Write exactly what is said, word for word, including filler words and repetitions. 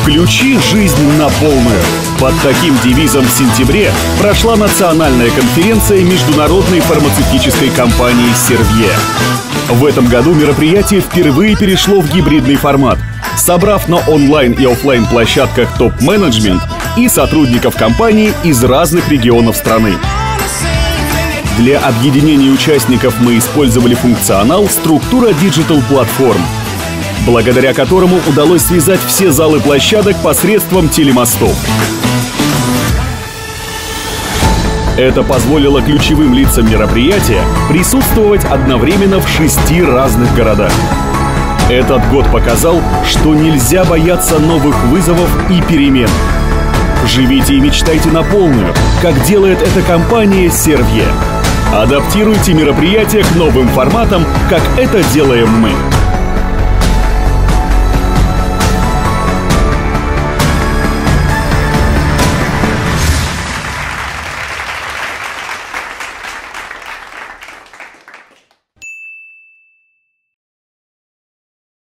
Включи жизнь на полную. Под таким девизом в сентябре прошла национальная конференция международной фармацевтической компании «Servier». В этом году мероприятие впервые перешло в гибридный формат, собрав на онлайн и офлайн площадках топ-менеджмент и сотрудников компании из разных регионов страны. Для объединения участников мы использовали функционал «Структура Digital Platform», благодаря которому удалось связать все залы площадок посредством телемостов. Это позволило ключевым лицам мероприятия присутствовать одновременно в шести разных городах. Этот год показал, что нельзя бояться новых вызовов и перемен. Живите и мечтайте на полную, как делает эта компания Servier. Адаптируйте мероприятия к новым форматам, как это делаем мы.